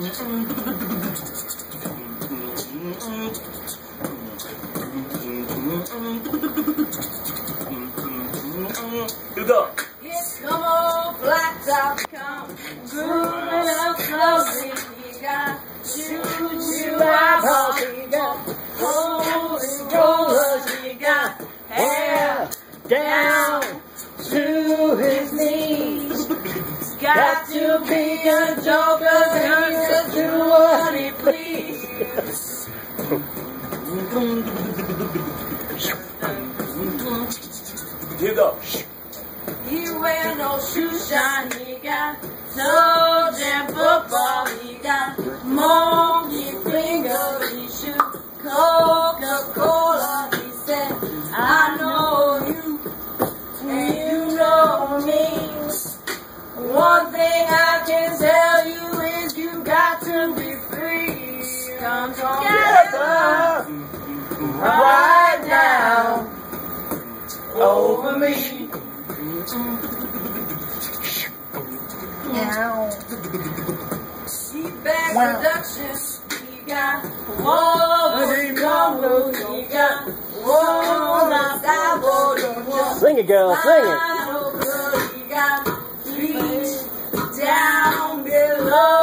You go. Yes, come on, blacktop, come grooving up slowly. You got choo-choo eyeballs, you got holy rollers, you got hair down to his knees. Got to be a joker, he can do what he please. You go. He wear no shoe shine, he got toe jam football, he got monkey fingers, he shoot Coca-Cola, he said, I know you, and you know me. One thing I can tell you is you got to be free. Come together, right now, over me. Seatback Productions, he got he got Sing it, girl, sing it. He got beach down below.